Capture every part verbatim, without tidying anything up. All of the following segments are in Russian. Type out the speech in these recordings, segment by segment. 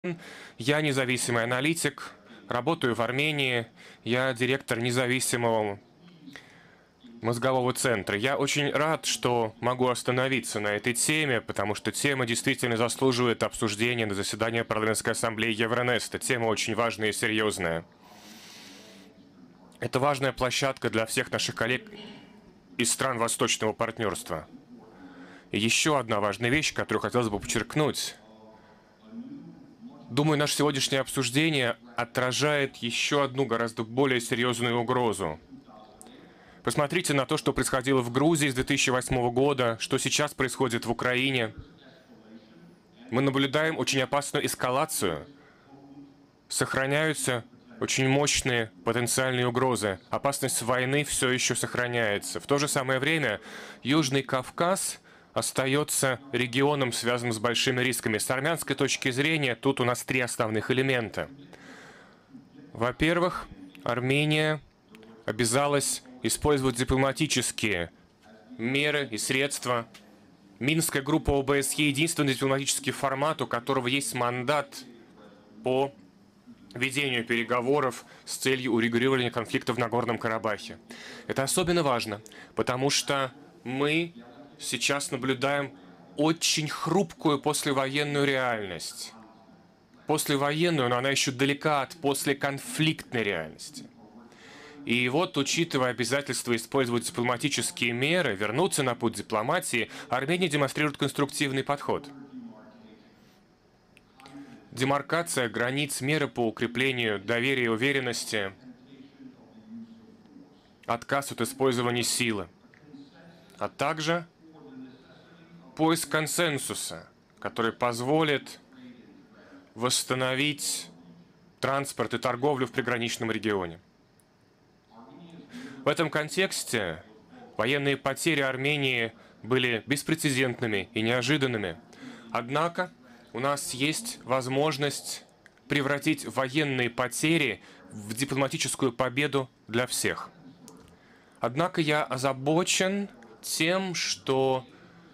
Я независимый аналитик, работаю в Армении, я директор независимого мозгового центра. Я очень рад, что могу остановиться на этой теме, потому что тема действительно заслуживает обсуждения на заседании Парламентской ассамблеи Евронеста. Тема очень важная и серьезная. Это важная площадка для всех наших коллег из стран Восточного партнерства. И еще одна важная вещь, которую хотелось бы подчеркнуть. Думаю, наше сегодняшнее обсуждение отражает еще одну гораздо более серьезную угрозу. Посмотрите на то, что происходило в Грузии с две тысячи восьмого года, что сейчас происходит в Украине. Мы наблюдаем очень опасную эскалацию. Сохраняются очень мощные потенциальные угрозы. Опасность войны все еще сохраняется. В то же самое время Южный Кавказ остается регионом, связанным с большими рисками. С армянской точки зрения тут у нас три основных элемента. Во-первых, Армения обязалась использовать дипломатические меры и средства. Минская группа О Бэ Эс Е – единственный дипломатический формат, у которого есть мандат по ведению переговоров с целью урегулирования конфликта в Нагорном Карабахе. Это особенно важно, потому что мы сейчас наблюдаем очень хрупкую послевоенную реальность. Послевоенную, но она еще далека от послеконфликтной реальности. И вот, учитывая обязательство использовать дипломатические меры, вернуться на путь дипломатии, Армения демонстрирует конструктивный подход. Демаркация границ, меры по укреплению доверия и уверенности, отказ от использования силы, а также поиск консенсуса, который позволит восстановить транспорт и торговлю в приграничном регионе. В этом контексте военные потери Армении были беспрецедентными и неожиданными. Однако у нас есть возможность превратить военные потери в дипломатическую победу для всех. Однако я озабочен тем, что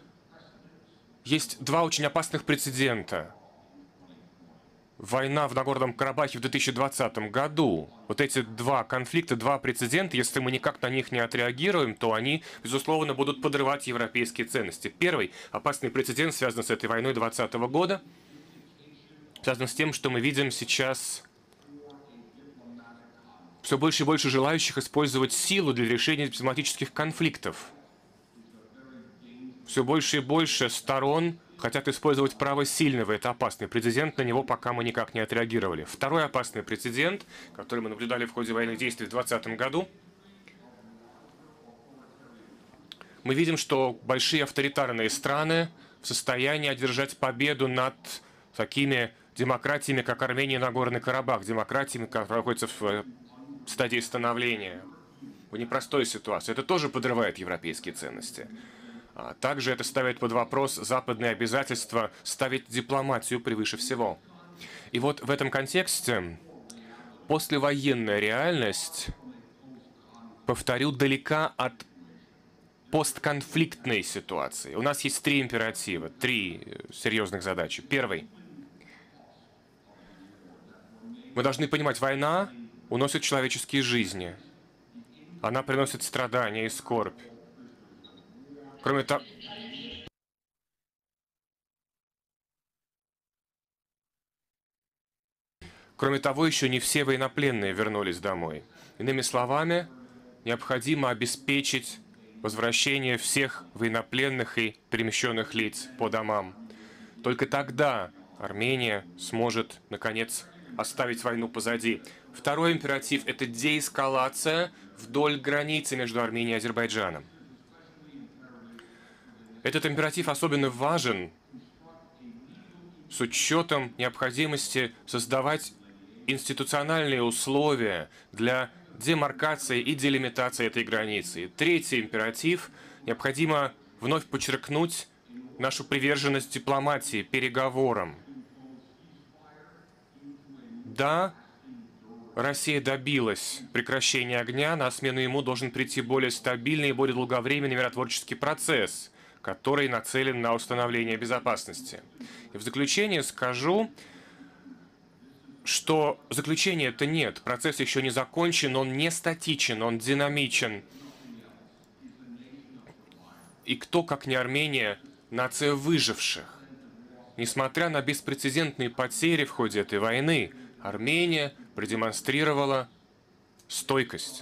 есть два очень опасных прецедента. Война в Нагорном Карабахе в две тысячи двадцатом году. Вот эти два конфликта, два прецедента, если мы никак на них не отреагируем, то они, безусловно, будут подрывать европейские ценности. Первый опасный прецедент связан с этой войной двадцатого года, связан с тем, что мы видим сейчас все больше и больше желающих использовать силу для решения дипломатических конфликтов. Все больше и больше сторон хотят использовать право сильного. Это опасный прецедент, на него пока мы никак не отреагировали. Второй опасный прецедент, который мы наблюдали в ходе военных действий в двадцатом году, мы видим, что большие авторитарные страны в состоянии одержать победу над такими демократиями, как Армения и Нагорный Карабах, демократиями, которые находятся в стадии становления, в непростой ситуации. Это тоже подрывает европейские ценности. Также это ставит под вопрос западные обязательства ставить дипломатию превыше всего. И вот в этом контексте послевоенная реальность, повторю, далека от постконфликтной ситуации. У нас есть три императива, три серьезных задачи. Первый. Мы должны понимать, война уносит человеческие жизни. Она приносит страдания и скорбь. Кроме того, Кроме того, еще не все военнопленные вернулись домой. Иными словами, необходимо обеспечить возвращение всех военнопленных и перемещенных лиц по домам. Только тогда Армения сможет, наконец, оставить войну позади. Второй императив – это деэскалация вдоль границы между Арменией и Азербайджаном. Этот императив особенно важен с учетом необходимости создавать институциональные условия для демаркации и делимитации этой границы. И третий императив – необходимо вновь подчеркнуть нашу приверженность дипломатии, переговорам. Да, Россия добилась прекращения огня, на смену ему должен прийти более стабильный и более долговременный миротворческий процесс, который нацелен на установление безопасности. И в заключение скажу, что заключения это нет. Процесс еще не закончен, он не статичен, он динамичен. И кто, как не Армения, нация выживших? Несмотря на беспрецедентные потери в ходе этой войны, Армения продемонстрировала стойкость.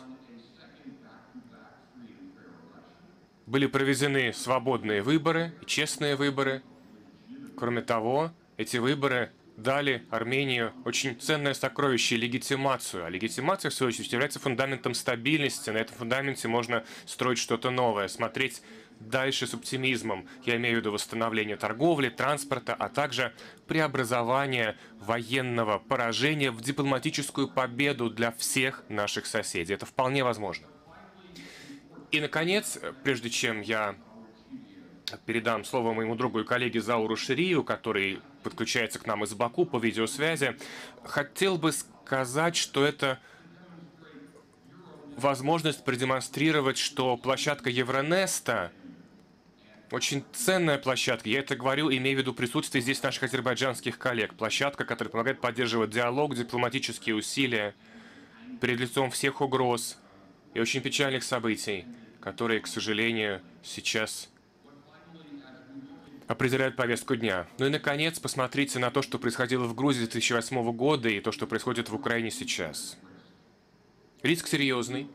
Были проведены свободные выборы, честные выборы. Кроме того, эти выборы дали Армении очень ценное сокровище — легитимацию. А легитимация, в свою очередь, является фундаментом стабильности. На этом фундаменте можно строить что-то новое, смотреть дальше с оптимизмом. Я имею в виду восстановление торговли, транспорта, а также преобразование военного поражения в дипломатическую победу для всех наших соседей. Это вполне возможно. И, наконец, прежде чем я передам слово моему другу и коллеге Зауру Ширию, который подключается к нам из Баку по видеосвязи, хотел бы сказать, что это возможность продемонстрировать, что площадка Евронеста очень ценная площадка. Я это говорю, имея в виду присутствие здесь наших азербайджанских коллег. Площадка, которая помогает поддерживать диалог, дипломатические усилия перед лицом всех угроз и очень печальных событий, которые, к сожалению, сейчас определяют повестку дня. Ну и, наконец, посмотрите на то, что происходило в Грузии две тысячи восьмого года и то, что происходит в Украине сейчас. Риск серьезный.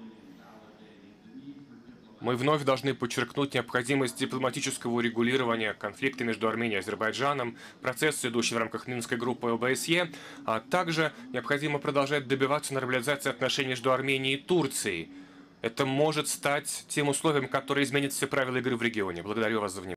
Мы вновь должны подчеркнуть необходимость дипломатического урегулирования конфликта между Арменией и Азербайджаном, процесс, идущий в рамках Минской группы ОБСЕ, а также необходимо продолжать добиваться нормализации отношений между Арменией и Турцией. Это может стать тем условием, которое изменит все правила игры в регионе. Благодарю вас за внимание.